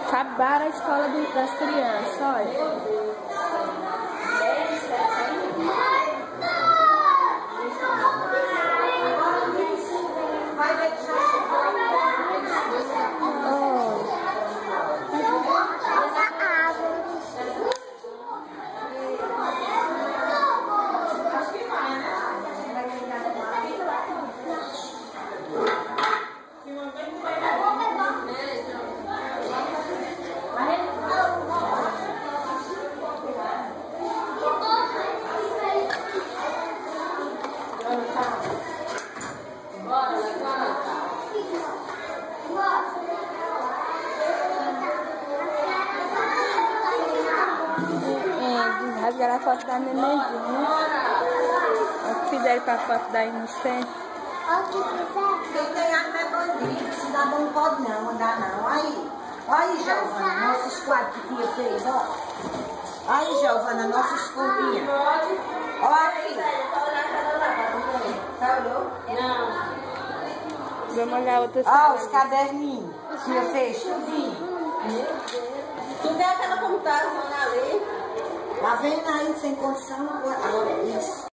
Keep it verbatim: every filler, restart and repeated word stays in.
Acabaram a escola do, das crianças, olha. Rasgaram a foto da nenenzinha. Olha o que fizeram com a foto da inocente. Quem ganhar não é bandido. Cidadão não pode não, andar não. Aí, aí, Giovana, nossos quadros que tinha feito, ó. Aí, Giovana, nossas comprinhas. Olha aí. Tá olhou? Não. Vamos olhar outra Ó, os caderninhos. Tinha feito tudinho. Tu vê aquela computação ali? Tá vendo aí, sem condição, agora isso.